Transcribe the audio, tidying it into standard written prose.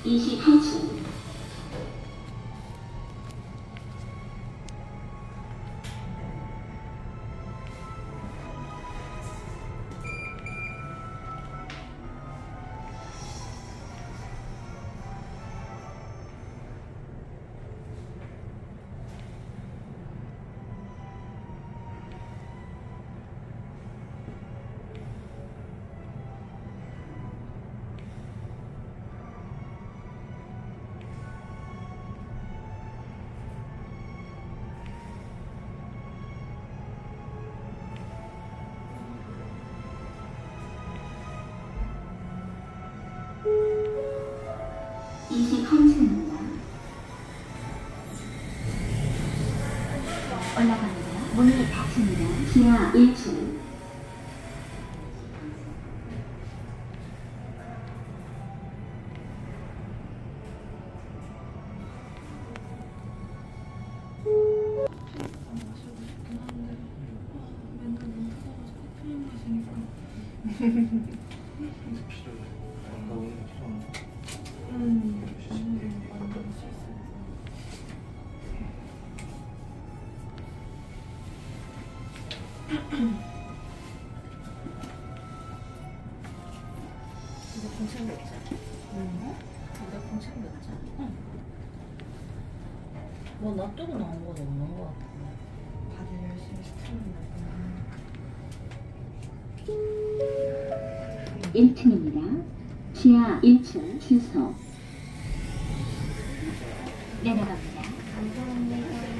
28층. 올라갑니다. 문이 닫힙니다. 지하 1층. 핸드폰 챙겼자. 응? 핸드폰 챙겼자. 응. 뭐 놔두고 나온 건 없는 것 같은데. 다들 열심히 스트리밍 1층입니다. 지하 1층 주소. 내려갑니다. 감사합니다.